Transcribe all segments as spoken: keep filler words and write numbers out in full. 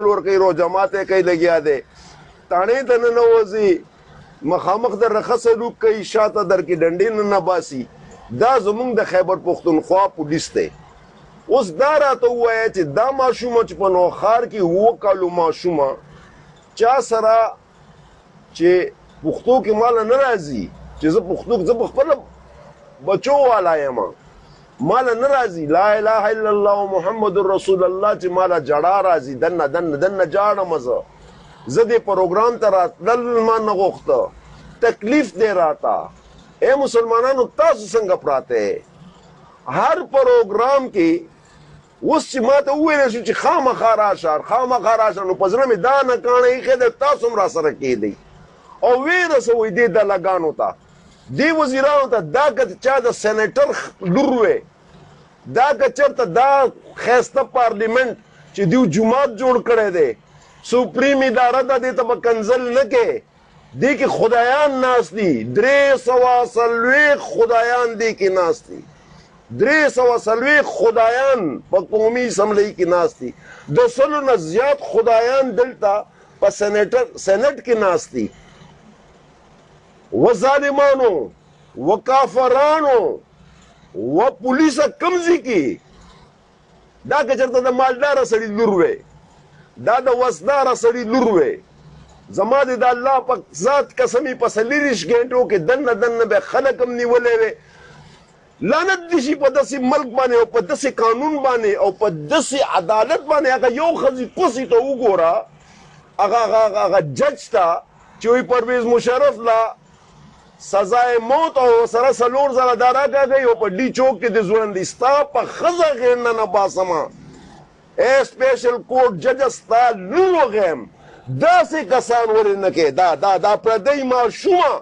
ورکوي رو جماعت یې کوي لګیا دی تاڼې ته ننوځي مخامخ د رخه سلوک کوي شاته در کې ډنډې نه باسي دا زمونږ د خیبر پښتونخوا پولیس دی اوس دا راته ووایه چې دا ماشومه چې په نوښار کې اووه کالو ماشومه چا سره چې پښتو کې ماله نه راځي چې زه پښتو زه په خپله بچو والا یم ماله نه راځي لا اله الا الله محمد رسول الله چې ماله جړا راځي دنه دنه دنه جاړم زه زه دې پروګرام ته راتلل ما نه غوښته تکلیف دی راته اے مسلمانانو تاسو څنګه پراته هر پروګرام کې اوس چې ما ته وویلی شو چې خامخا راشه خامخا راشه نو په زړه مې دا نه کاڼه ایښی دی تاسو هم راسره کېدئ او ویې رسوئ دې دلګانو ته دې وزیرانو ته دا که چا د سینیټر لور وی دا که چېرته دا ښایسته پارلیمنټ چې دوی جومات جوړ کړی دی سپریم اداره ده دې ته به کنزل نه کې دې کې خدایان ناست دي درې سوه څلوېښت خدایان دې کې ناست دي درې سوه څلوېښت خدایان په قومي اسمبلۍ کې ناست دي د سلو نه زیات خدایان دلته په سینیټر سینټ کې ناست دي و ظالمانو و کافرانو و پولیسه کم ځای کې دا که چېرته د مالداره سړي لور وی دا د وسداره سړي لور وی زما دې د الله په ذات قسمې په څلېرویشت ګنټو کې دننه دننه به خلک هم نیولی وی لعنت دې شي په داسې ملک باندې او په داسې قانون باندې او په داسې عدالت باندې هغه یو ښځې کوسې ته وګوره هغه هغه جج ته چې وایي پرویز مشرف لا سزای موت او سره څلور زره دا راکاږئ او په ډي چوک کې د ژوندي ستا په ښځه غیر نه نه باسمه اے سپیشل کورټ ججه ستا لور وغیم داسې کسان ولې نه کې دا دا دا پردی ماشومه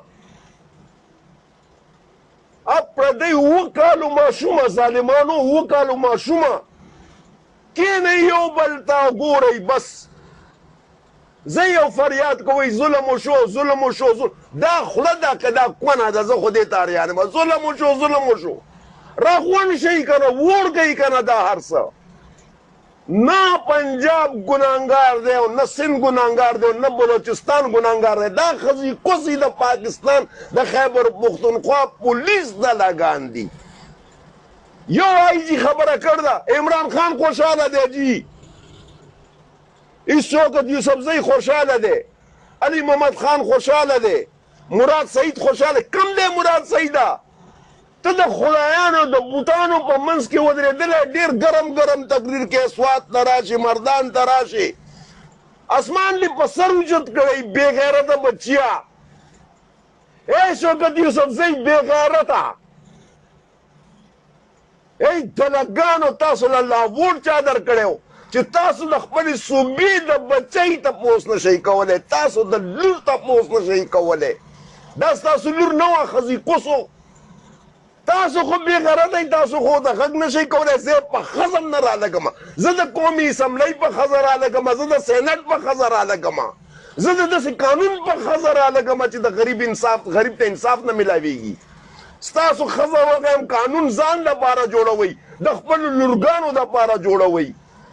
اب پردی اووه کالو ماشومه ظالمانو اووه کالو ماشومه کینئ یو بل ته ګورئ بس زه یو فریاد کوئ ظلم وشو ظلم وشو دا خوله ده که دا کونه ده زه خو دې ته اړیا یم ظلم وشو ظلم وشو راغونډ شئ که نه ووړ کوئ که نه دا هر څه نه پنجاب ګناهګار دی او نه سند ګناهګار دی او نه بلوچستان ګناهګار دی دا ښځې کوسې د پاکستان د خیبر پښتونخوا پولیس دلګان دي یو آی جي خبره کړ ده عمران خان خوشحاله دی جي هیڅ شوکت یوسفزۍ خوشحاله دی علي محمد خان خوشحاله دی مراد سعید خوشحاله کم دی مراد سعیده ته د خدایانو د بوتانو په منځ کې ودرېدلی ډېر ګرم ګرم تقریر کې سوات ته راشي مردان ته راشي اسمان دې په سر وجود کړی بې غیرته بچیا ای شوکت یوسفزۍ بې غیرته ای دلګانو تاسو له الله ووټ چا درکړی چې تاسو د خپلې صوبې د بچۍ تپوس نه شئ کولی تاسو د لور تپوس نه شئ کولی دا ستاسو لور نه وه ښځې کوسو تاسو خو بې غرضئ تاسو خو د غږ نه شئ کولی زه په ښځه هم نه رالګمه زه د قومي اسمبلۍ په ښځه رالګمه زه د سینټ په ښځه رالګمه زه د داسې قانون په ښځه رالګمه چې د غریب انصاف غریب ته انصاف نه میلاویږي ستاسو ښځه وغیم قانون ځان لپاره جوړوئ د خپلو لورګانو دپاره جوړوئ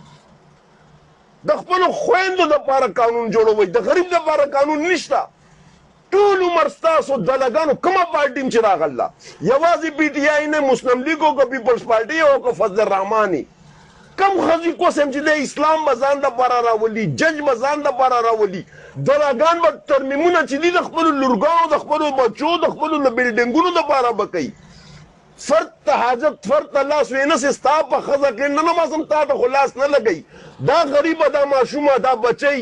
د خپلو خویندو دپاره قانون جوړوئ د غریب دپاره قانون نشته ټول عمر ستاسو دلګانو کومه پارټي چې راغله یوازې پی ټي آی نه مسلم لیګ او که پیپلز پارټي او که فضل الرحماني کم ښځې کوسم چې د اسلام به ځان دپاره راولي جج به ځان دپاره راولي دلګان به ترمیمونه چې دي د خپلو لورګانو د خپلو بچو د خپلو بلډینګونو دپاره به کوي فرد ته حاجت فرد ته لاس وینسې ستا په ښځه کې نه نمازم تا ته خو لاس نه لګوي دا غریبه دا ماشومه دا بچی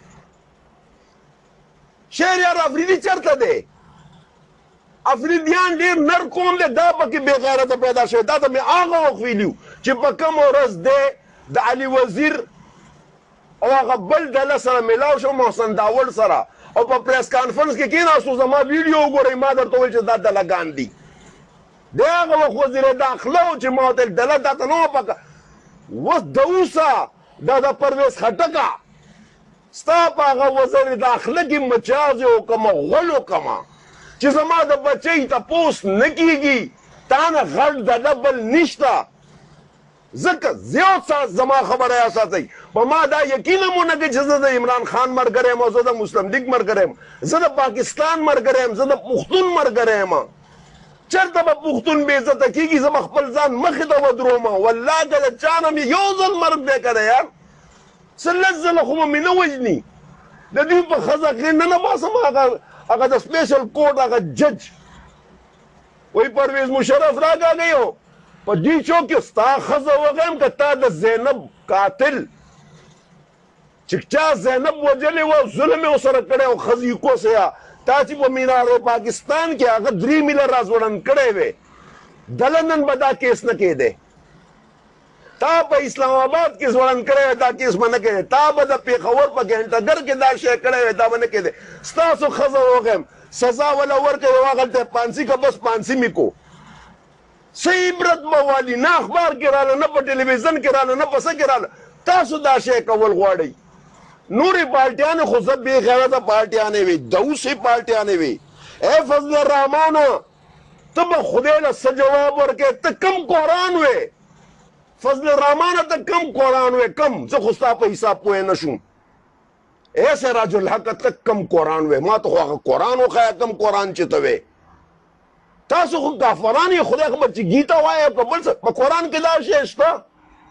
شهریار افریدي چېرته دی افریدیان ډېر نر قوم دی دا پکې بې غیرته پیدا شوی دا ته مې هغه وخت ویلي وو چې په کومه ورځ دی د علي وزیر او هغه بل ډله سره میلاو شو محسن داوړ سره او په پریس کانفرنس کې کېناستو زما ویډیو وګورئ ما درته وویل چې دا دلګان دي دی هغه وخت وزیر داخله و چې ما ورته ډله دا ته نه وه پکه اوس د اوسه دا د پرویز خټکه ستا په هغه وزیر داخله کې مجازې وکړمه غول وکړمه چې زما د بچۍ تپوس نه کېږي تا نه غټ دله بل نشته ځکه زیات ساعت زما خبره اساسي په ما دا یقین مونږ کې چې زه د عمران خان مرګره یم او زه د مسلم لیگ مرګره یم زه د پاکستان مرګره یم زه د پښتون مرګره یم چرته به پښتون بې عزته کېږي زه به خپل ځان مخې ته ودروم والله که د چا نه مې یو ځل مرګ دی که دی یار څه لس ځله خو به مې نه وژني د دوی په ښځه کې نه نه باسم هغه هغه د سپیشل کورټ هغه جج وایي پرویز مشرف راکاږئ و په دې چوک کې ستا ښځه وغیم که تا د زینب قاتل چې چا زینب وجلې وه ظلم یې ورسره کړی او ښځې یې کوسیا تا چې په مینار پاکستان کې هغه درې میله راځوړند کړی وې دله نن به دا کیس نه کېدی تا په اسلام آباد کې ځوړند کړی وې دا کیس به نه کېدی تا به د پېښور په ګینټهګر کې دا شی کړی وې دا به نه کېدی ستاسو ښځه وغیم سزا وله ورکوي واغلته پانسي که بس پانسي مې کو څه عبرت به والي نه اخبار کې راله نه په ټلویزیون کې راله نه په څه کې راله تاسو دا شی کول غواړئ نورې پارټیانې خو زه بې غیرته پارټیانې وې دوسې پارټیانې وې ای فضل الرحمانه ته به خدای له څه جواب ورکې ته کم قرآن وې فضل الرحمانه ته کم قرآن وې کم زه خو ستا په حساب پوه نه شوم ای سراج الحق ته کم قرآن وې ما ته خو هغه قرآن وښیه کم قرآن چې ته وې تاسو خو کافران یې خدای خبر چې ګیتا وایه که بل څه په قرآن کې دا شی شته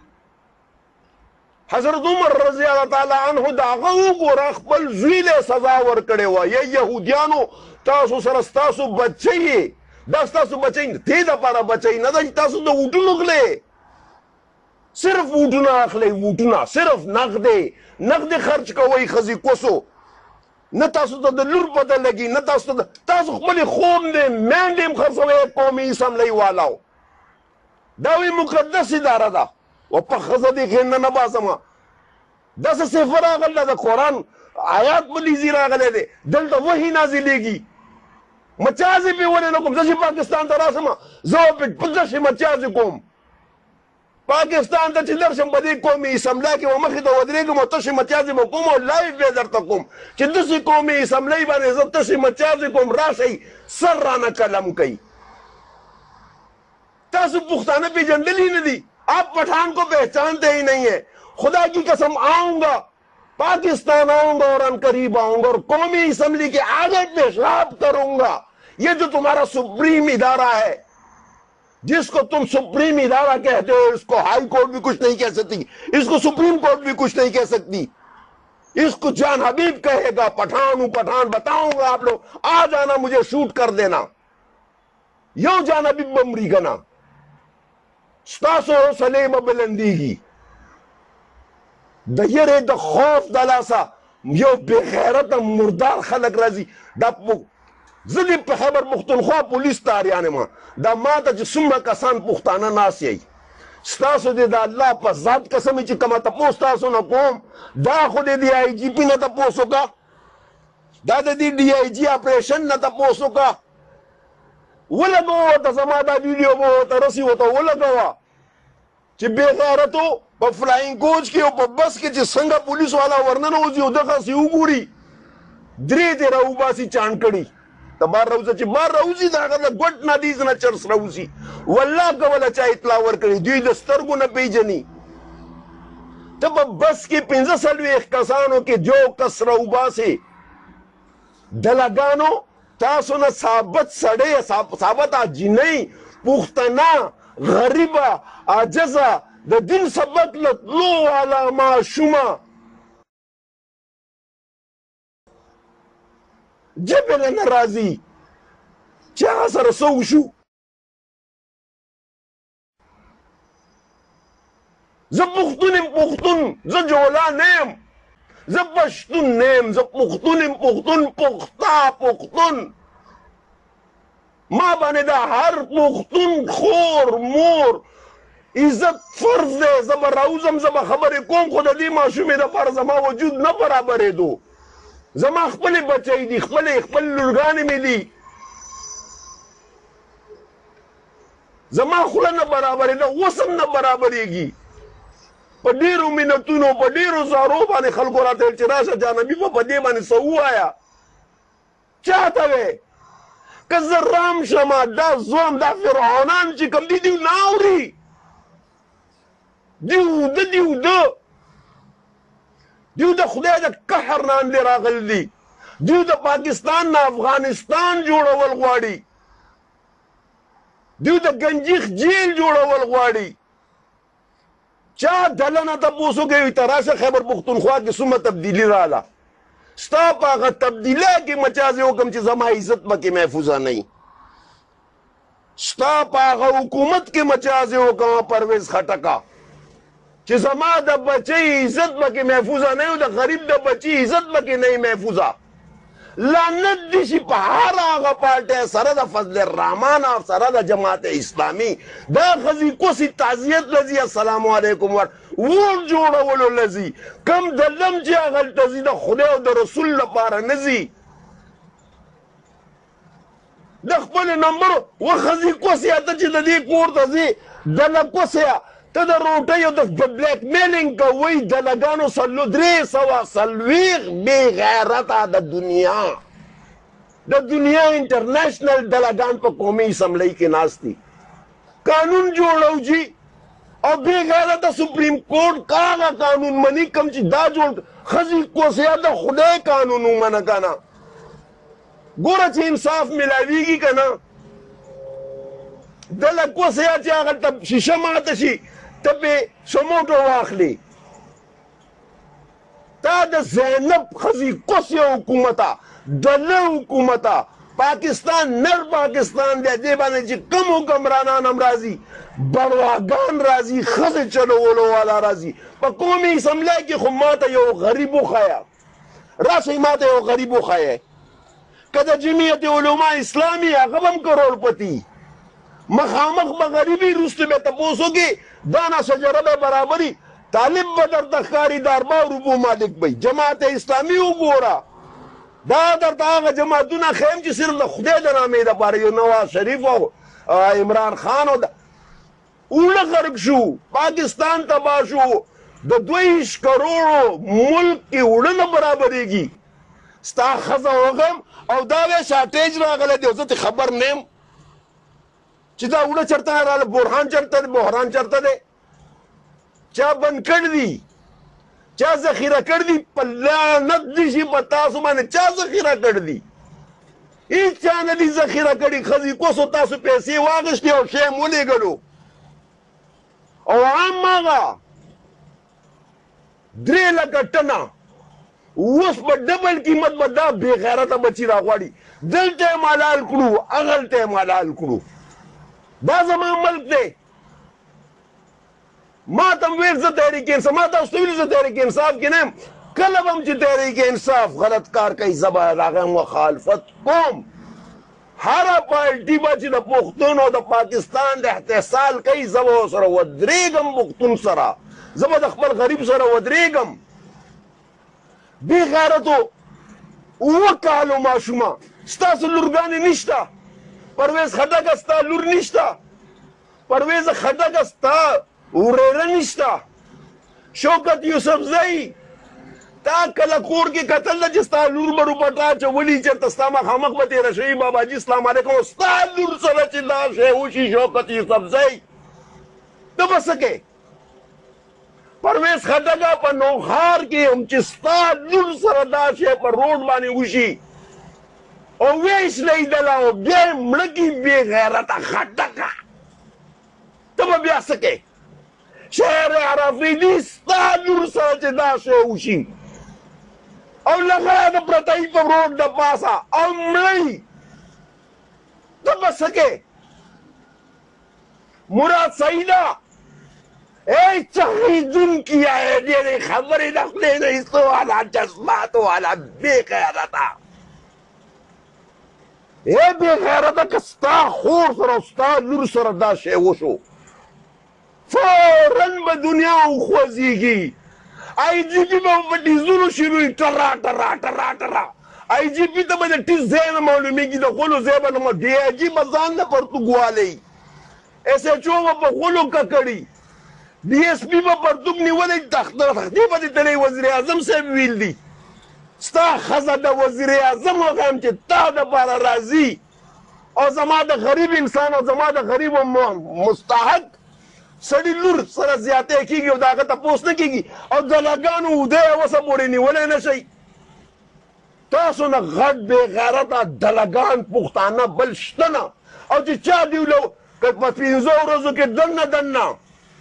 حضرت عمر رضی الله تعالی عنه د هغه وګوره خپل زوی له سزا ورکړې وه یا یهودیانو تاسو سره ستاسو بچی یې دا ستاسو بچی دې دپاره بچی نه ده چې تاسو د ووټونو غلې صرف ووټونه اخلئ ووټونه صرف نغدې نغدې خرچ کوئ ښځې کوسو نه تاسو ته د لور پته لګي نه تاسو ته تاسو خپلې خوب دی میندې هم خرڅوئ قومي اسمبلۍ والاو دا وی مقدس اداره ده او په ښځه دې کې نه نه باسمه داسې صفه راغله د قرآن آیات پلیزي راغلی دی دلته وحي نازلېږي مچازې پې ولې نه کوم زه چې پاکستان ته راسم زه به داسې مچازې کوم پاکستان ته چې درشم په دې قومي اسمبله کې به مخې ته ودرېږم او تشې مچازې به کوم او لایف به درته کوم چې داسې قومي اسمبلۍ باندې زه تشې مچازې کوم راشئ سر رانه قلم کوي تاسو پښتانه پېژندلي نه دي آپ پٹھان کو پہچانتے ہی نہیں ہیں خدا کی قسم آؤں گا پاکستان آؤں گا اور ان قریب آؤں گا اور قومی اسمبلی کے آگے پیشاب کروں گا یہ جو تمہارا سپریم ادارہ ہے جس کو تم سپریم ادارہ کہتے ہو اس کو ہائی کورٹ بھی کچھ نہیں کہہ سکتی اس کو سپریم کورٹ بھی کچھ نہیں کہہ سکتی اس کو جان حبیب کہے گا پٹھان ہوں پٹھان بتاؤں گا آپ لوگ آ جانا مجھے شوٹ کر دینا یوں جان حبیب بمری گنا ستاسو سلیم بلندیږي د یرې د خوف د لاسه یو بې غیرته مردار خلک راځي دا زه دې په خیبر پښتونخوا پولیس ته اریان یم دا ما ته چې څومره کسان پښتانه ناست یئ ستاسو دې د الله په ذات قسم چې کومه تپوس تاسو نه کوم دا خو دې د آی جي پي نه تپوس وکړه دا د دې ډي آی جي اپریشن نه تپوس وکړه ولګوه ورته زما دا ویډیو به ورته رسي ورته ولګوه چې بې غیرتو په فلاینګ کوچ کې او په بس کې چې څنګه پولیس والا ورننوځي او دغسې وګوري درې دې راوباسي چانکړي ته بار راوځه چې بار راوځي د هغه د ګوټ نادیز نه چرس راوځي والله که وله چا اطلاع ورکړي دوی د سترګو نه پېژني ته په بس کې پنځه څلوېښت کسانو کې جو کس راوباسې دلګانو تاسو نه ثابت سړی ثابت جنۍ پښتنه غریبه عاجزه د دین سبق له تلو والا ماشومه جبې نه نه راځي چې هغه سره څه وشو زه پښتون یم پښتون زه جولا نه یم زه پښتون نه یم زه پښتون یم پښتون پختا پښتون ما باندې د هر پښتون خور مور عزت فرض دی زه به راوځم زه به خبرې کوم خو د دې ماشومې دپاره زما وجود نه برابرېدو زما خپلې بچی دي خپلې خپل لورګانې مې دي زما خوله نه برابرېده اوس هم نه برابرېږي په ډېرو منتونو په ډېرو زارو باندې خلکو راته ویل چې راشه جانبي به په دې باندې څه ووایه چا ته وې که زه رام شمه دا ځوان دا فرعونان چې کوم دي دوی نه اوري دی اوده دی اوده دیو د خدای د قهر نه اندې راغلي دي. دیو د پاکستان نه افغانستان جوړول غواړي. دیو د گنجیخ جیل جوړول غواړي. چا دله نه تپوس وکوي ته راشه خیبر پښتونخوا کې څومره تبدیلي راغله. ستا په هغه تبدیلی کې مچازې وکړم چې زما عزت به کې محفوظه نه وي. ستا په هغه حکومت کې مچازې وکړم پرویز خټکه چې زما د بچی عزت به کې محفوظه نه وي، د غریب د بچی عزت به کې نه وي محفوظه. لعنت دي شي په هر هغه پارټۍ سره د فضل الرحمن او سره د جماعت اسلامي دا ښځې کوسې تعزیت لځي السلام علیکم ور ووټ جوړولو لځي. کم دلم چې هغلته ځي د خدای او د رسول لپاره نه ځي. د خپل نمبر و ښځې کوسې ته چې د دې کور ته ځي دله کوسې ته د روټۍ او د بلیک میلینګ کوئ دلګانو څلو درې سوه څلوېښت بې غیرته د دنیا د دنیا انټرنیشنل دلګان په قومي اسمبلۍ کې ناست دي. قانون جوړو جي او بې غیرته سپریم کورټ هغه قانون مني کوم چې دا جوړ ښځې کوسیا د خدای قانون ومنه که نه. ګوره چې انصاف میلاویږي که نه دله کوسیا چې هغلته شیشه ماته شي ته پې سموټو واخلي. تا د زینب ښځې کوسې حکومته دله حکومته پاکستان نر پاکستان دی. دې باندې چې کم حکمرانان هم راځي بړواګان راځي ښځې چلولو والا راځي. په قومي اسمبلی کې خو ماته یو غریب وښیه راشئ ماته یو غریب وښیئ که د جمعیت علما اسلامي هغه به هم کروڑپتی مخامخ به غریبي وروسته به تپوس وکړي دانه شجره به برابري طالب به درته ښکاري د اربعو روپو مالک به جماعت اسلامي وګوره. دا درته هغه جماعتونه ښیم چې صرف د خدای د نامې دپاره یو نواز شریف او عمران خان او اوړه غرق شو پاکستان تباه شو د دویش کروڑو ملک کې اوړه نه برابرېږي. ستا ښځه وغم او دا وی شارټیج راغلی دی زه ترې خبر نه یم چې دا اوړه چېرته نه راغله. بحران چېرته دی بحران چېرته دی چا بند کړي دي چا ذخیره کړي دي په لعنت دي شي په تاسو باندې چا ذخیره کړي دي. هېڅ چا نه دي ذخیره کړي. ښځې کوسو تاسو پیسې واخېستې او شی م ولېږلو او عام هغه درې لکه ټنه اوس په ډبل قیمت به دا بې غیرته بچي راغواړي. دلته یې مالال کړو هغلته یې مالال کړو. دا زما ملک دی. ما ته م ویل زه تحریک انصاف ما تاسو ته ویلي زه تحریک انصاف کې نه یم. کله به هم چې تحریک انصاف غلط کار کوي زه به هغه مخالفت کوم. هره پارټي به چې د پښتون او د پاکستان د احتسال کوي زه به ورسره ودرېږم. پښتون سره زه به د خپل غریب سره ودرېږم. بې غیرتو اووه کالو ماشومه ستاسو لورګانې نشته. پرویز خټکه ستا لور نشته. پرویز خټکه ستا ورېره نشته. شوکت یوسفزۍ تا کله کور کې کتل ده چې ستا لور به روپټا اچولي چېرته ستا مخامخ به تېره شوي باباجي اسلام علیکم ستا لور سره چې دا شی وشي شوکت یوسفزۍ ته به څه کوې؟ پرویز خټکه په نوښار کې هم چې ستا لور سره دا شی په روډ باندې وشي او ویش لیدله او بیا یې مړه کړي بې غیرته خټکه ته به بیا څه کوې؟ شهر عرفیدي ستا لور سره چې دا شی وشي او لغړه د پرتهي په روډ د پاسه او مړی ته به څه کوې؟ مراد سعیده ای چغېدونکي ډېرې خبرې د خولې نه ایستو والا جذباتو والا بې غیرته ای بې غیرته که ستا خور سره او ستا لور سره دا شی وشو فوراً به دنیا وخوځېږي. آی جي پي به په ټیزونو شروع وي ټرا ټرا ټرا ټرا. آی جي پي ته به د ټیز ځای نه معلومېږي د غولو ځای به نه ډي آی جي به ځان نه پرتوګ والی. ایس ایچ او به په غولو ککړي. ډي ایس پي به پرتوګ نیولی تختې به دې تلی وزیر اعظم صاحب ویل دي. ستا ښځه د وزیر اعظم وښیم چې تا دپاره راځي او زما د غریب انسان او زما د غریب مستحق سړي لور سره زیاتی کېږي او د هغه تپوس نه کېږي او دلګانو اوده یې اوسه پورې نیولی نه شئ. تاسو نه غټ بې غیرته دلګان پښتانه بل شته نه. او چې چا دیولو که په پنځو ورځو کې دننه دننه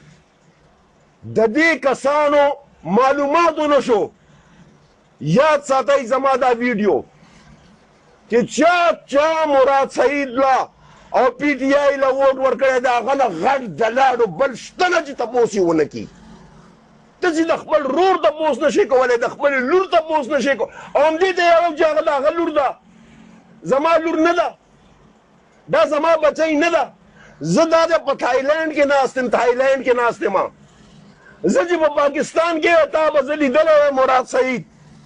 د دې کسانو معلومات ونه شو، یاد ساتئ زما دا ویډیو چې چا چا مراد سعید لا او پی ټی آی له ووټ ورکړی د هغه نه غټ دلاړو بل شته نه چې تپوس یې ونه کړي. ته چې د خپل رور تپوس نشې کولی، د خپلې لور تپوس نشې کولی او همدې ته یې وایم چې هغه د هغه لور ده، زما لور نه ده، دا زما بچی نه ده. زه دا د په تایلینډ کې ناست یم، تایلینډ کې ناست یم. زه چې په پاکستان کې تا به زه لیدلی وی مراد سعید.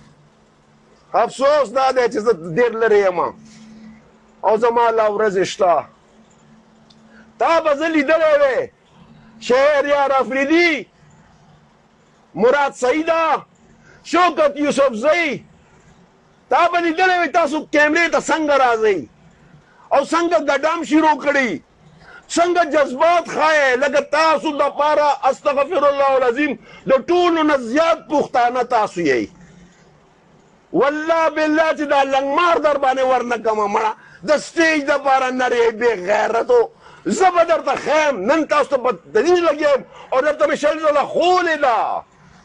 افسوس دا دی چې زه ډېر لرې یم او زما لا ورځې شته. تا به زه لیدلی وی شهریار افریدي، مراد سعیده، شوکت یوسفزئی، تا به لیدلی وی تاسو کیمرې ته څنګه راځئ او څنګه ګډام شروع کړي، څنګه جذبات ښایې. لکه تاسو دپاره استغفر الله العظیم د ټولو نه زیات پښتانه تاسو یئ. والله بالله چې دا لنګمار در باندې ورنه کمه مړه د سټیج دپاره نرې بې غیرتو. زه به درته ښیم، نن تاسو ته په دلیل لګیم او درته مې شل ځله ښولې ده.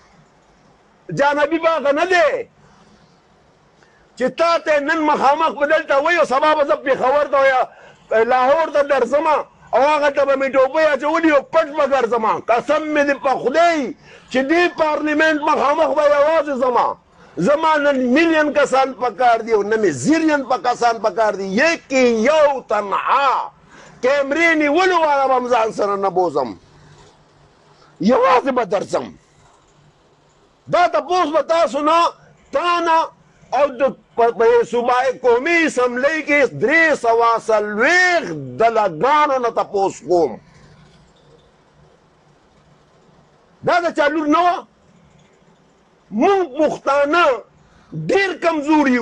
جانبي باغه نه دی چې تا ته نن مخامخ به دلته وایي او سبا به زه پېښور ته یا لاهور ته درځمه او هغه ته به مې ټوپۍ اچولي او پټ به ګرځمه. قسم مې دې په خدای چې دې پارلیمنټ مخامخ به یوازې زما زما نن میلیون کسان پکار دي او نه مې زیریون په کسان پکار دي. یکی یو تنها کیمرې نیولو والا به هم ځان سره نه بوزم، یوازې به درځم. دا تپوس به تاسو نه تا نه او د صوبای قومي اسمبلی کې درې سوه څلوېښت دلګانو نه تپوس کوم. دا د چا لور نه وه. مونږ پښتانه ډېر کمزور یو،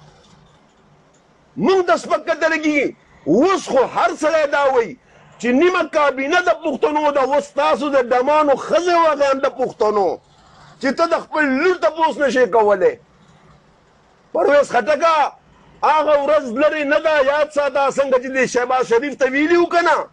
مونږ ته سپک کتلی کېږي. اوس خو هر سړی دا وایي چې نیمه کابینه د پښتنو ده. اوس تاسو د ډمانو ښځې وغیان د پښتنو چې ته د خپل لور تپوس نشې کولی. پرویز خټکه هغه ورځ لرې نه ده، یاد ساته څنګه چې د شهباز شریف ته ویلي وو که نه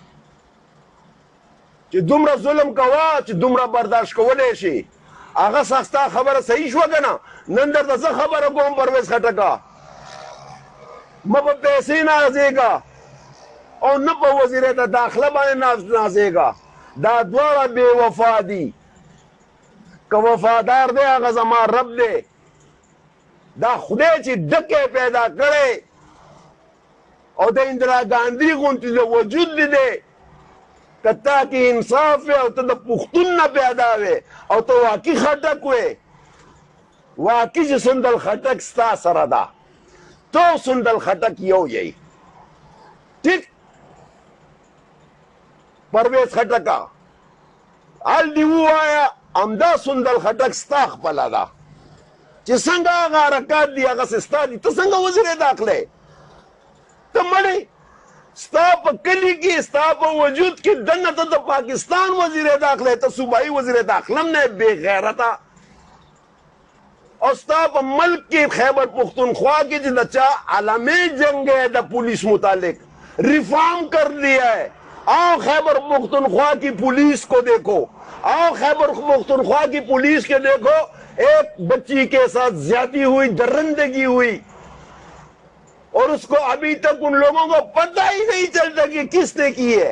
چې دومره ظلم کوه چې دومره برداشت کولی شي. هغه ستا خبره صحیح شوه که نه؟ نن درته زه خبره کوم پرویز خټکه، مه په پیسې نازېږه او نه په وزیرت داخله باندې نازېږه. دا دواړه بې وفا دي. که وفادار دی هغه زما رب دی. دا خدای چې ډکی پیدا کړی او د اندرا ګاندي غوندې د وجود دی، که تا کې انصاف وي او ته د پښتون نه پیدا وې او ته واقعي خټک وې، واقعي چې سندل خټک ستا سره ده، ته سندل خټک یو یې. ټیک پرویز خټکه حال دې ووایه همدا سندل خټک ستا خپله ده چې څنګه هغه حرکات دي هغسې ستا دي. ته څنګه وزیر داخله ته مړې ستا په کلي کې ستا په وجود کې دننه ته د پاکستان وزیر داخله، ته صوبایي وزیر داخله هم نه بې غیرته. او ستا په ملک کې خیبر پختونخوا کې چې د چا عالمي جنگ ہے د پولیس متعلق ریفارم کر دیا ہے. आओ खैबर पख्तूनख्वा की पुलिस को देखो, आओ खैबर पख्तूनख्वा की पुलिस के देखो, एक बच्ची के साथ ज्यादती हुई, दरिंदगी हुई और उसको अभी तक उन लोगों को पता ही नहीं चलता कि किसने की है.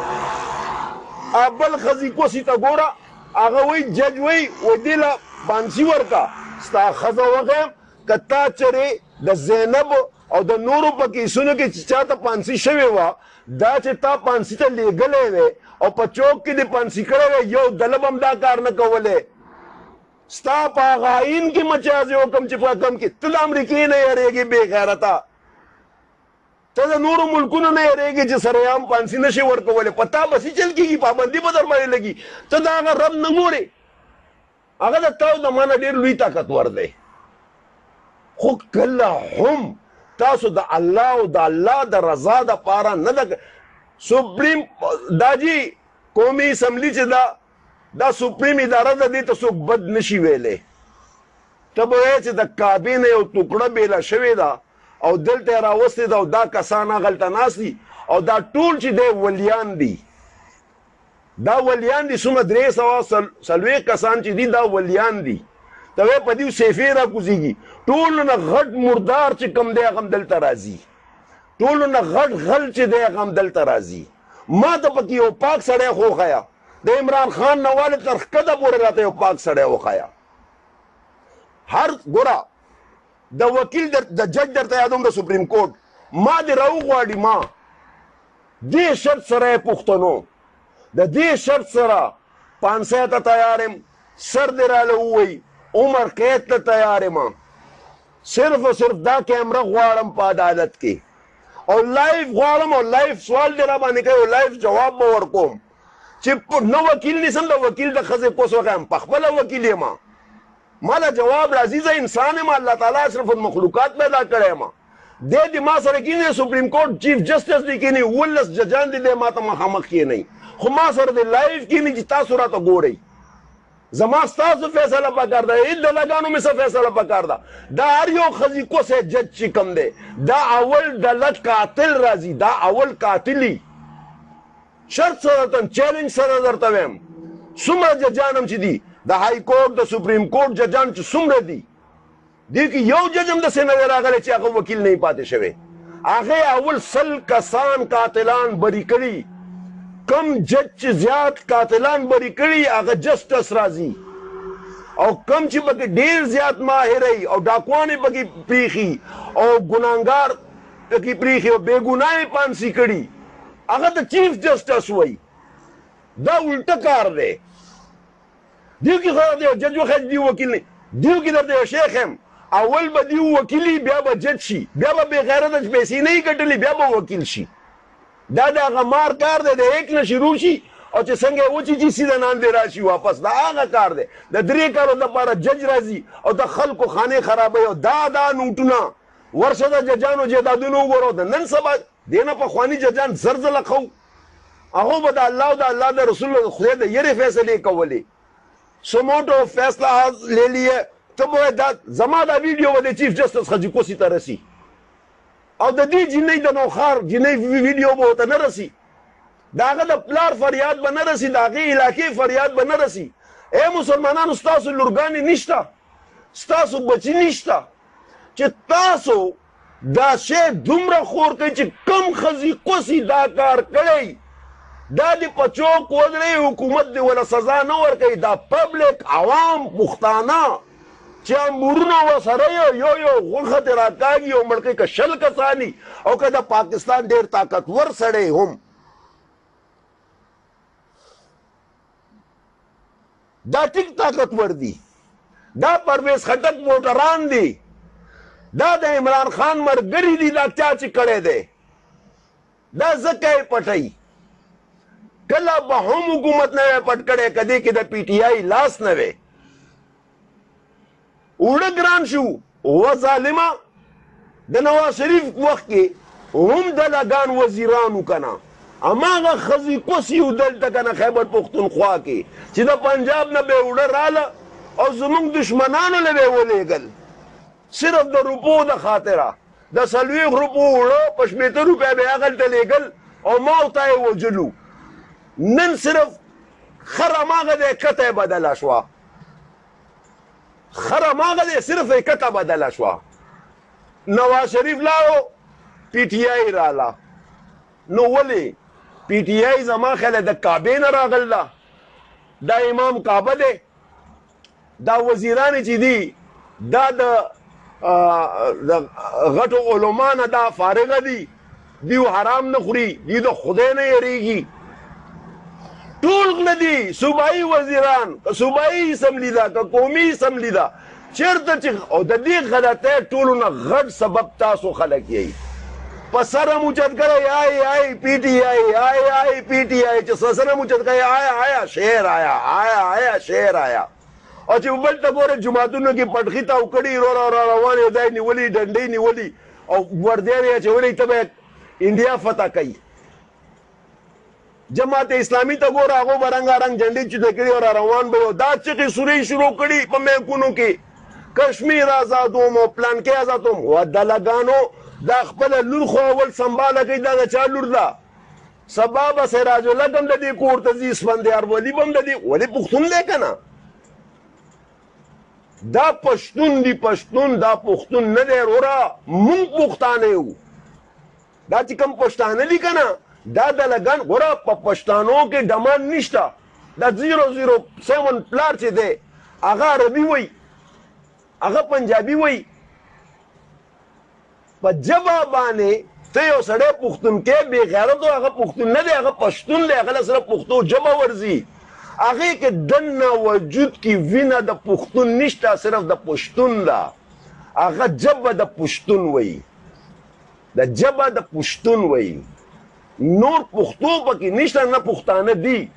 अबल खजी को सीता गोरा आगा वही जज वही वो दिला पांसीवर का स्ता खजा वगैरह कत्ता चरे द ज़ैनब और द नूरों पर की सुनो कि चाहता पांसी शवे हुआ दा चिता पांसी ता ले गले वे और पचोक की दे पांसी करे वे यो दलबम दा कार न कवले स्ता पागाइन की मचाज़े वो कम चिपका कम की तद अमरीकी नहीं हरेगी बेगैरता तद नूरों मुल्कों ने नहीं हरेगी जिस सरेआम पांसी नशे वर कवले पता बसी चल की पाबंदी बदल मारे लगी तद आगा रब नमोरे आगा दा ताऊ दमाना डेर लुई ताकत वर दे खुद कल्ला हम तासु दा अल्लाह दा अल्लाह दा रजा दा पारा न दा सुप्रीम दाजी قومي اسمبلی چې دا دا سپریم اداره ده دې ته څوک بد نشي ویلی ته به وایې چې د کعبې نه یو ټوکړه بیله شوې ده او دلته یې راوستې ده او دا کسان هغلته ناست دي او دا ټول چې دی ولیان دي دا ولیان دي څومره درې سوه څلوېښت کسان چې دي دا ولیان دي ته وایې په دې سیفې راکوزېږي ټولو نه غټ مردار چې کوم دی هغه هم دلته راځي ټولو نه غټ غل چې دی هغه هم دلته راځي ما ته پکې یو پاک سړی خو وښیه د عمران خان نه والې تر ښکته پورې راته یو پاک سړی وښیه هر ګوره د وکیل د جج درته یادوم د سپریم کورټ ما دې راوغواړي ما دې شرط سره یې پښتنو د دې شرط سره پانسۍ ته تیار یم سر دې راله ووایي عمر قید ته تیار یم صرف او صرف دا کیمره غواړم په عدالت کې او لایف غواړم او لایف سوال دې را باندې کوي او لایف جواب به ورکوم چې نه وکیل نیسم د وکیل د ښځې کوس وښیم په خپله وکیل یم مالا جواب راځي زه انسان یم الله تعالی اشرف المخلوقات پیدا کړی یم دی دې ما سره کینی سپریم کورټ چیف جسټس دې کینی ولس ججان دې دی ما ته مخامخ کینی خو ما سره دې لایف کینی چې تاسو راته ګورئ زما ستاسو فیصله پکار ده هېڅ دلګانو مې څه فیصله پکار ده دا هر یو ښځې کوسی جج چې کوم دی دا اول ډله قاتل راځي دا اول قاتلي شرط سره درته چیلنج سره درته ویم څومره ججان هم چې دي د های کورټ د سپریم کورټ ججان چې څومره دي دې کې یو جج هم داسې نه دی راغلی چې هغه وکیل نه پاتې شوی هغې اول سل کسان قاتلان بری کړي کم جج چې زیات قاتلان بری کړي هغه جسټس راځي او کم چې پکې ډېر زیات ماهر او ډاکوان یې پکې پریښي او ګناهګار پکې پریښي او بېګناه یې پانسي کړي هغه ته چیف جسټس وایي دا الټه کار دی دیو کې خو دی جج وخت دی وکیل نه دیو کې درته یو شیخ یم اول به دیو وکیلی بیا به جج شي بیا به بې غیرته چې پیسې نه یې ګټلې بیا به وکیل شي دا د هغه مار کار دی د ایک نه شروع شي او چې څنګه یې وچې چې سیده ناندې راشي واپس دا هغه کار دی د درې کارو دپاره جج راځي او د خلکو خانې خرابوي او دا دا نوټونه ورشه د ججانو جیدادونه وګوره د نن سبا دې نه پخواني ججان زر ځله خو هغو به د الله او د الله د رسول د خدای د یرې فیصلې کولې سموټو فیصله لے لیے ته به دا زما دا ویډیو به د چیف جسټس حاجي کوسي ته رسي او د دې جنۍ د نوخار جنۍ ویډیو به ورته نه رسي د هغه د پلار فریاد به نه رسي د هغې علاقې فریاد به نه رسي ای مسلمانانو ستاسو لورګانې نشته ستاسو بچي نشته چې تاسو دا شی دومره خور کوي چې کم ښځې کوسي دا کار کړی دا د پچوک ودرې حکومت دی ولا سزا نه ورکوي دا پبلک عوام پښتانه چې امورونه ورسره یو یو یو غوښه ترې راکاږي او مړکۍ که شل کساني او که د پاکستان ډېر طاقتور سړی هم دا ټیک طاقتور دي دا پرویز خټک موټران دي دا د عمران خان ملګري دي دا چا چې کړی دی دا ځکه یې پټوي کله به هم حکومت نه وی پټ کړی که دې کې د پی ټي آی لاس نه وی اوړه ګران شو و ظالمه د نواز شریف وخت کې هم دلګان وزیرانو که نه هماغه ښځې کوسي و دلته که نه خیبر پښتونخوا کې چې د پنجاب نه به یې اوړه راله او زموږ دشمنانو له به یې ولېږل صرف د روپو د خاطره د څلوېښت روپو اوړه په شپېته روپۍ به یې هغلته لېږل او ما او تا یې وژلو نن صرف خر هماغه دی کته یې بدله شوه خر هماغه دی صرف یې کته بدله شوه نواز شریف لاړو پی ټي آی راله نو ولې پی ټي آی زما خیال د کعبې نه راغل ده دا امام کعبه دی دا وزیران چې دي دا د غټو علما نه دا فارغه دي دیو حرام نه خوري دی د خدای نه یریږي ټول غله دي صوبایي وزیران که صوبایي اسمبلي ده که قومي اسمبلي ده چېرته چې او د دې غلطۍ ټولو نه غټ سبب تاسو خلک یئ په سره موچت کړی آی آی پی ټي آی آی آی پی ټي آی چې سره موچت کړی آیا آیا شعر آیا آیا آیا شعر آیا او چې بل ته ګوره جوماتونو کې پټخي تاو کړي رو را روان یو ځای نیولي ډنډۍ نیولي او وردیان یې اچولي ته به انډیا فتح کوي جماعت اسلامي ته ګوره هغو به رنګارنګ جنډې چوته کړي او را روان به یو دا چغې سورې شروع کړي په میکونو کې کشمیر آزادوم او پلانکې آزادوم و دلګانو دا خپله لور خو اول سنباله کوي دا د چا لور ده سبا به سراج الله هم د دې کور ته ځي اسفندیار ولي به هم د دې ولې پښتون دی که نه دا پښتون دی پښتون دا پښتون نه دی وروره مونږ پښتانه یو دا چې کوم پښتانه دي که نه دا د لګن ګوره په پښتانو کې ډمان نشته دا زیرو زیرو سیون پلار چې دی هغه عربي وایي هغه پنجابي وایي په ژبه باندې ته یو سړی پښتونکی بې غیرت و هغه پښتون نه دی هغه پښتون دی هغه له سره پښتو ژبه ورځي هغې کې دننه وجود کې وینه د پښتون نشته صرف د پښتون ده هغه ژبه د پښتون وایي د ژبه د پښتون وایي نور پښتو پکې نشته نه پښتانه دي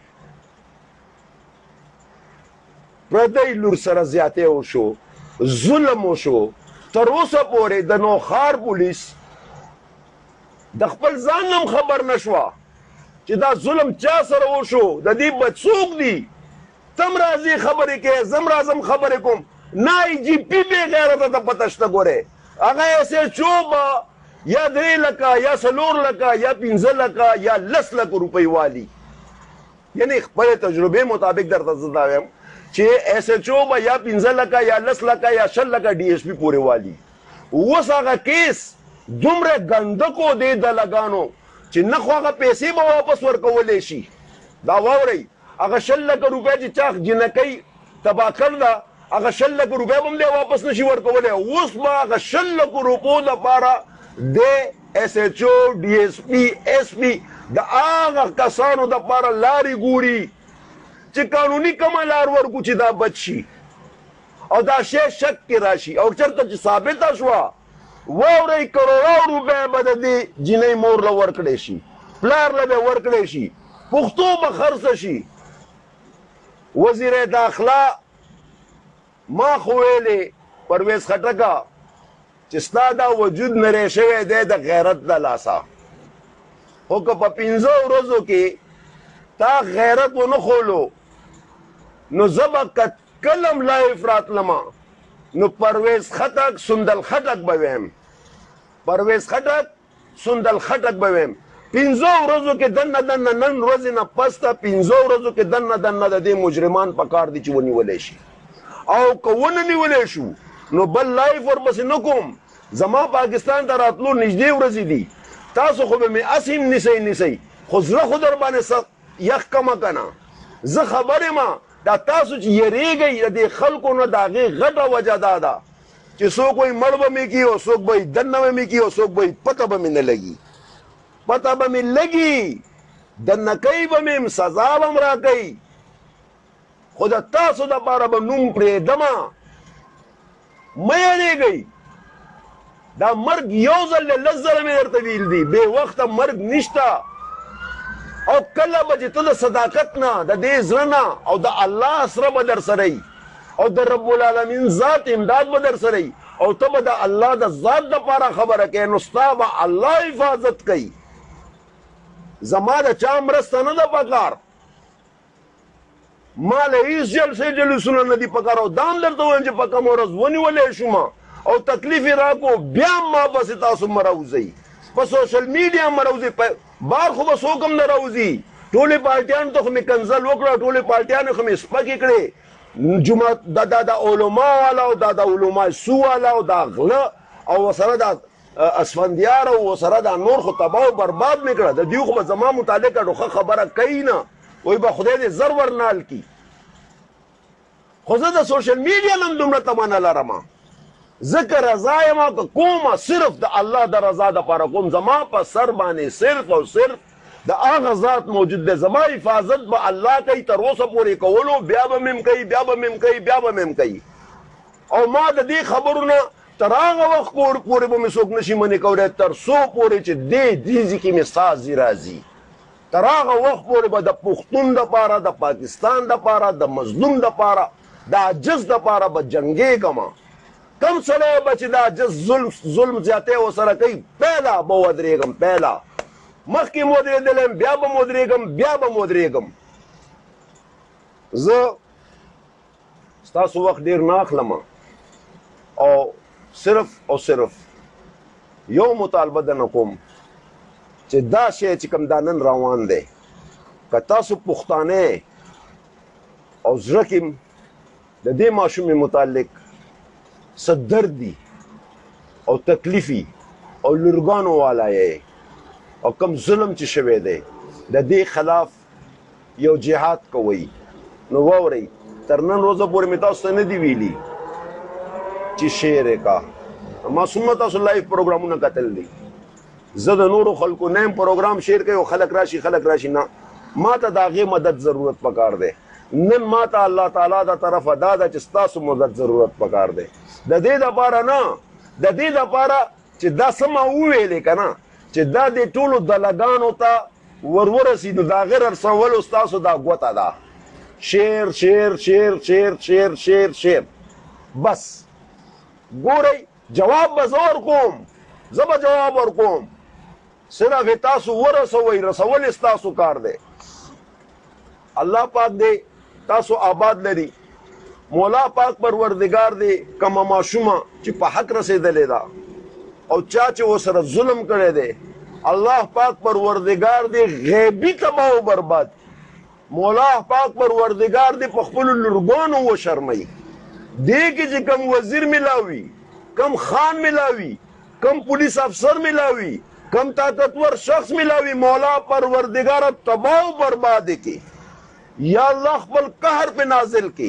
پردی لور سره زیاتی وشو ظلم وشو تر اوسه پورې د نوښار پولیس د خپل ځان هم خبر نشوه چې دا ظلم چا سره وشو د دې بچوک دي تم راځي خبرې کوې زم راځم خبرې کوم نه ای جي پي بې غیرته ته پته شته ګورې هغه ایس ایچ او به یا درې لکه یا څلور لکه یا پنځه لکه یا لس لکه روپۍ والي یعنې خپلې تجربې مطابق درته زه دا وایم چې ایس ایچ او به یا پنځه لکه یا لس لکه یا شل لکه ډي ایس پي پورې والي اوس هغه کیس دومره ګندکو دی دلګانو چې نه خو هغه پیسې به واپس ورکولی شي دا واورئ هغه شل لکه روپۍ چې چا جنکۍ تباه کړ ده هغه شل لکه روپۍ به هم دی واپس نشي ورکولی اوس به هغه شل لکو روپو دپاره د ایس ایچ او ډي ایس پي ایس پي د هغه کسانو دپاره لارې ګوري چې قانوني کومه لار ورکو چې دا بچ شي او دا شی شک کې راشي او چېرته چې ثابته شوه واورئ کروڑو روپۍ به د دې جینۍ مور له ورکړی شي پلار له به ورکړی شي پښتو به خرڅه شي وزیر داخله ما خو ویلې پرویز خټکه چې ستا دا وجود نری شوی دی د غیرت د لاسه خو که په پنځو ورځو کې تا غیرت ونه خولو نو زه به کلم لایف راتلمه نو پرویز خټک سندل خټک به ویم پرویز خټک سندل خټک به ویم پنځو ورځو کې دننه دننه نن ورځې نه پس ته پنځو ورځو کې دننه دننه د دې مجرمان په کار دي چې ونیولی شي او که ونه نیولی شو نو بل لایف ورپسې نه کوم زما پاکستان ته راتلو نږدې ورځې دي تاسو خو به مې هسې هم نیسئ نیسئ خو زړه خو در باندې یخ کمه که نه زه خبر یم دا تاسو چې یریږئ د دې خلکو نه د هغې غټه وجه دا ده چې څوک وایي مړ به مې کي او څوک به یې دننه به مې کي او څوک به یې پته به مې نه لګي پته به مې لګي دننه کوي به مې سزا به م راکوي خو د تاسو دپاره به نوم پرېږدمه مه یریږئ دا مرګ یو ځل دی لس ځله مې درته ویل دي بې وخته مرګ نشته او کله به چې ته د صداقت نه د دې زړه نه او د الله سره به در سره یي او د رب العالمین ذات امداد به در سره یي او ته به د الله د ذات دپاره خبره کوې نو ستا به الله حفاظت کوي زما د چا مرسته نه ده پکار ما له هېڅ جلسې جلوسونه نه دي پکار او دا هم درته وایم چې په کومه ورځ ونیولی شومه او تکلیف یې راکړو بیا هم ما پسې تاسو مه راوځئ په سوشل میډیا مه راوځئ بار خو به څوک هم نه راوځي ټولې پارټیانو ته خو مې کنځل وکړه ټولې پارټیانو خو مې سپکې کړې جمعه دا دا د علما والا او دا د علما سو والا او دا غله او ورسره دا اسفندیار او ورسره دا نور خو تباه او برباد مې کړه د دوی خو به زما متعلقه ډوښه خبره کوي نه وایي به خدای دې زر ورنال کي خو زه د سوشل میډیا نه هم دومره تمه نه لرم ځکه رضا یم که کومه صرف د الله د رضا دپاره کوم زما په سر باندې صرف او صرف د هغه ذات موجود دی زما حفاظت به الله کوي تر اوسه پورې کولو بیا به مې کوي بیا به مې کوي بیا به مې کوي او ما د دې خبرو نه تر هغه وخت پورې به مې څوک نشي منې کولی تر څو پورې چې دې دیزي کې مې سازي راځي تر هغه وخت پورې به د پښتون دپاره د پاکستان دپاره د مظلوم دپاره د عجز دپاره به جنګېږم کم سړی به چې د عجز ظلم ظلم زیاتی ورسره کوي پهله به ودرېږم پهله مخکې مودرېدلی یم بیا به مودرېږم بیا به مودرېږم. زه ستاسو وخت ډېر نه اخلم او صرف او صرف یو مطالبه درنه کوم چې دا شی چې کوم دا نن روان دی که تاسو پښتانه او زړه کې د دې ماشومې متعلق څه درد دي او تکلیفي او لورګانو والا یې او کوم ظلم چې شوی دی د دې خلاف یو جهاد کوئ نو واورئ تر نن روزه پورې مې تاسو ته نه دي ویلي چې شعر یې کا ما څومره تاسو لایف پروګرامونه کتل دي زه د نورو خلکو نه یم پروګرام شعر کوي او خلک راشي خلک راشي نه ما ته د هغې مدد ضرورت پکار دی نن ما ته الله تعالی د طرفه دا ده چې ستاسو مدد ضرورت پکار دی د دې دپاره نه د دې دپاره چې دا څه ما وویلې که نه چې دا د ټولو دلګانو ته ور ورسي نو د هغې رسولو ستاسو دا ګوته ده شعر شعر شعر شعر شعر شعر شعر بس ګورئ جواب به زه ورکوم زه به جواب ورکوم صرف تاسو ورسوئ رسول یې ستاسو کار دی الله پاک دی تاسو آباد لري مولا پاک پروردگار دی کومه ماشومه چې په حق رسېدلې ده او چا چې ورسره ظلم کړی دی الله پاک پروردگار دی غیبي تباه و برباد مولا پاک پروردگار دی په خپلو لورګانو وشرموي دې کې چې کم وزیر ملاوي کم خان ملاوي کم پولیس افسر ملاوي کم طاقتور شخص ملاوي مولا پروردگار تباه و برباد کی یا الله خپل قهر په نازل کی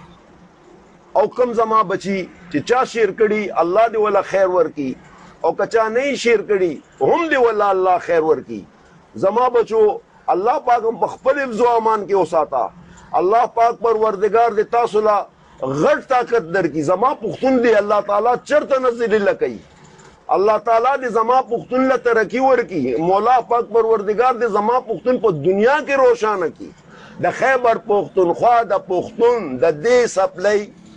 او کم زما بچی چې چا شیر کړي الله دې ولا خیر ورکی او کچا نه شیر کړي هم دې ولا الله خیر ورکی زما بچو الله پاک هم په خپل حفظ او امان کې وساته الله پاک پروردگار دې تاسو لا غټ طاقت درکې زما پښتون دی الله تعالی چرته نزل لکې الله تعالی دې زما پښتون له ترقی ورکی مولا پاک پروردگار دې زما پښتون په دنیا کې روشانه کی د خیبر پښتونخوا د پښتون د دې سپلای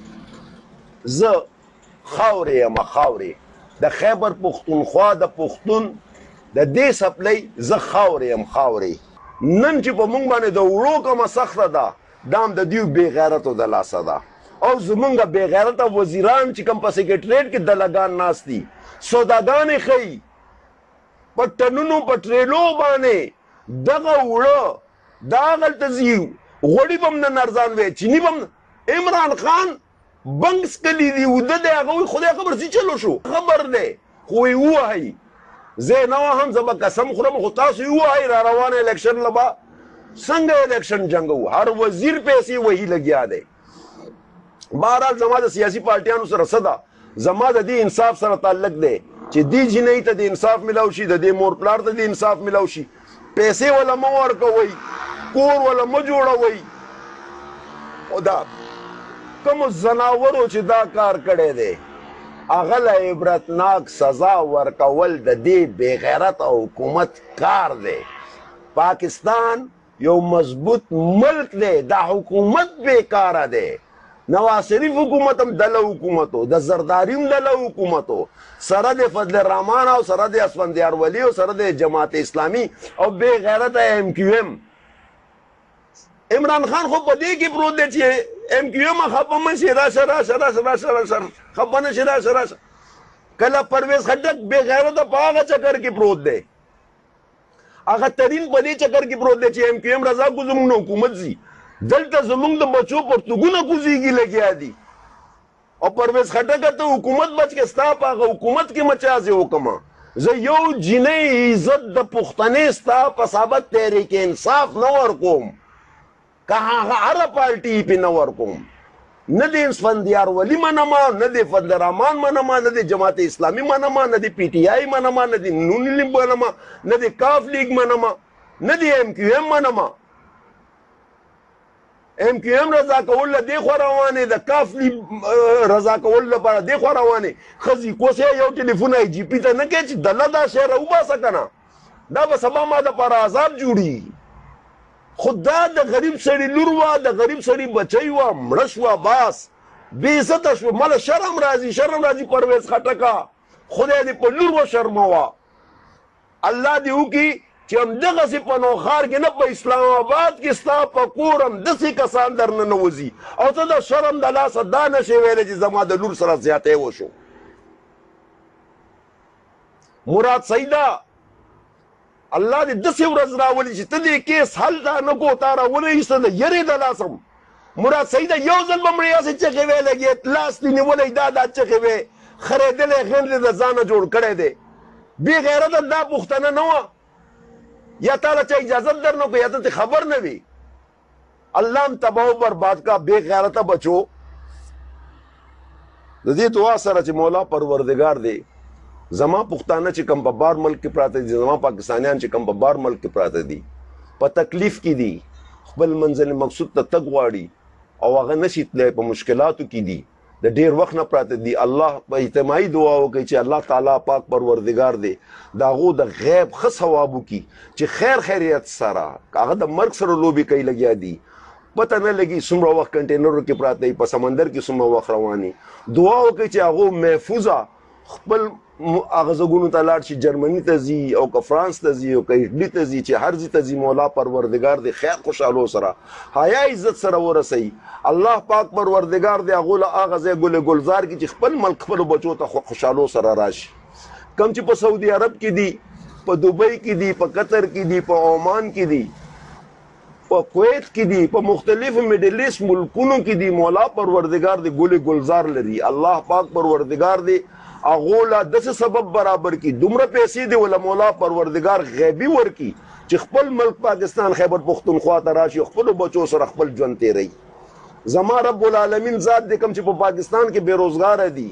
زه خاورې یم خاورې د خیبر پښتونخوا د پښتون د دې سپلای زه خاورې یم خاورې نن چې په موږ باندې د وړو کومه سخته ده دا هم د دیو بې غیرتو د لاسه ده او زمونږ بې غیرته وزیران چې کوم په سیکرټریټ کې دلګان ناست دي سوداګانې ښیي په ټنونو په ټریلو باندې دغه وړه دا هغلته ځي غوړي به هم نه ارزان وی چیني به هم عمران خان بنګ څکلي دي اوده دی هغه وایي خدای خبر څه چلو شو خبر دی خو یې ووهئ زه یې نه واهم زه به قسم خورم خو تاسو یې ووهئ را روانه الیکشن له به څنګه الیکشن جنګو هر وزیر پیسې وهي لګیا دی بهرحال زما د سیاسي پارټیانو سره څه ده زما د دې انصاف سره تعلق دی چې دې جنۍ ته د انصاف میلاو شي د دې مور پلار ته د انصاف میلاو شي پیسې ولا مه ورکوئ کور ولا مه جوړوئ او دا کومو زناورو چې دا کار کړی دی هغه له عبرتناک سزا ورکول د دې بې غیرته حکومت کار دی پاکستان یو مضبوط ملک دی دا حکومت بیکاره دی نواز شریف حکومت هم دله حکومتو د زرداری هم دله حکومتو سره د فضل الرحمن او سره د اسفندیار ولی او سره د جماعت اسلامی او بې غیرته ایم کیو ایم عمران خان خو په دې کې پروت دی چې ایم کیو ایم خفه مه شي راشه راشه راشه راشه راشه خفه نه شي راشه راشه کله پرویز خټک بې غیرته په هغه چکر کې پروت دی هغه ترین په دې چکر کې پروت دی چې ایم کیو ایم رضا کو زموږ نه حکومت ځي دلته زموږ د بچو پرتګونه کوزیږي لګیا دي او پرویز خټک ته حکومت بچ کې ستا په هغه حکومت کې مچازې وکړمه زه یو جنۍ عزت د پښتنې ستا په ثابت تحریک انصاف نه ورکوم که هغه هره پارټي پې نه ورکوم نه د اسفندیار ولی منمه نه د فضل الرحمن منمه نه د جماعت اسلامي منمه نه د پی ټي آی منمه نه د نون لیگ منمه نه د کاف لیگ منمه نه د ایم کیو ایم منمه ایم کیو ایم رضا کول له دې خوا روانې د کاف رضا کول لپاره دې خوا روانې ښځې کوسې یو ټلیفون آی جي پي ته نه کوې چې دله دا شی راوباسه که نه دا به سبا ما دپاره عذاب جوړېږي خو دا د غریب سړي لور وه د غریب سړي بچی وه مړه شوه باس بې عزته شوه مله شرم راځي شرم راځي پرویز خټکه خدای دې په لور وشرموه الله دې وکړي چې همدغسې په نوښار کې نه په اسلام آباد کې ستا په کور همداسې کسان در ننوځي او ته د شرم د لاسه دا نشې ویلی چې زما د لور سره زیاتی وشو. مراد سیده الله دې داسې ورځ راولي چې ته دې کیس حل ته نه کو تا راولی ایسته د یرې د لاسم. مراد سیده یو ځل به مړې هسې چغې وی لګې لاس دې نیولی دا دا چغې وی خرېدلی غند دې د ځانه جوړ کړی دی. بې غیرته دا پوښتنه نه وه یا تا له چا اجازت در نه کو یا ته خبر نه وي. الله هم تباه و برباد کا بې غیرته بچو. د دې دعا سره چې مولا پروردګار دی زما پښتانه چې کم په بار ملک کې پراته دي زما پاکستانیان چې کم په بار ملک کې پراته دي په تکلیف کې دي خپل منزل مقصود ته تګ غواړي او هغه نشي تللی په مشکلاتو کې دي د ډیر وخت نه پراته دي. الله په اجتماعي دعا وکړي چې الله تعالی پاک پروردګار دی د هغو د غیب ښه ثواب وکړي چې خیر خیریت سره هغه د مرګ سره لوبې کوي لګیا دي پته نه لګي څومره وخت کنټینرو کې پراته دي په سمندر کې څومره وخت رواني. دعا وکړي چې هغو محفوظه خپل هغه ځایونو ته لاړ شي جرمني ته ځي او که فرانس ته ځي او که اټلي ته ځي چې هر ځای ته ځي مولا پروردګار دی خیر خوشحالو سره حیا عزت سره ورسوي. الله پاک پروردګار دی هغو له هغه ځای ګل ګلزار کې چې خپل ملک خپلو بچو ته خوشحالو سره راشي. کم چې په سعودي عرب کې دي په دوبۍ کې دي په قطر کې دي په عمان کې دي په کویت کې دي په مختلفو میډل ایسټ ملکونو کې دي مولا پروردګار دی ګل ګلزار لري. الله پاک پروردګار دی هغو له داسې سبب برابر کی دومره پیسې دی ولا مولا پروردګار غیبي ورکي چې خپل ملک پاکستان خیبر پختونخوا ته راشي خپلو بچو سره خپل ژوند تیروي. زما رب العالمین ذات دی کوم چې په پاکستان کې بېروزګاره دي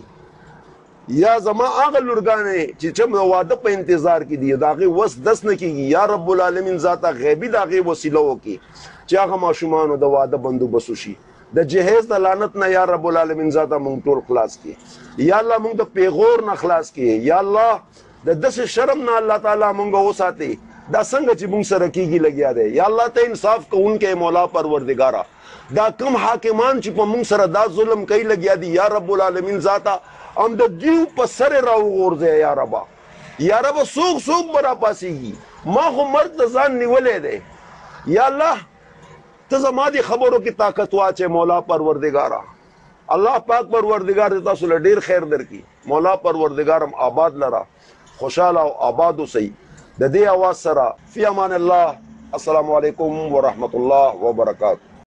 یا زما هغه لورګانې چې چم د واده په انتظار کې دي د هغې وس دس نه کېږي یا رب العالمین ذاته غیبي د هغې وسیله وکړي چې هغه ماشومانو د واده بندوبست وشي د جهیز د لعنت نه یا رب العالمین ذاته موږ ټول خلاص کړي. یا الله موږ د پیغور نه خلاص کړي. یا الله د داسې شرم نه الله تعالی موږ وساتي دا څنګه چې موږ سره کېږي لګیا دی. یا الله ته انصاف کوونکی مولا پروردګاره دا کم حاکمان چې په موږ سره دا ظلم کوي لګیا دي یا رب العالمین ذاته هم د دیو په سر راوغورځئ یا ربه. یا ربه څوک څوک به راپاڅېږي ما خو مرګ د ځان نیولی دی. یا الله ته زما دې خبرو کې طاقت واچې مولا پروردګاره. الله پاک پروردګار دې تاسو له ډېر خیر درکړي. مولا پروردګار هم آباد لره خوشحاله او آباد اوسئ. د دې اواز سره فی امان الله. السلام علیکم ورحمت الله وبرکاتہ.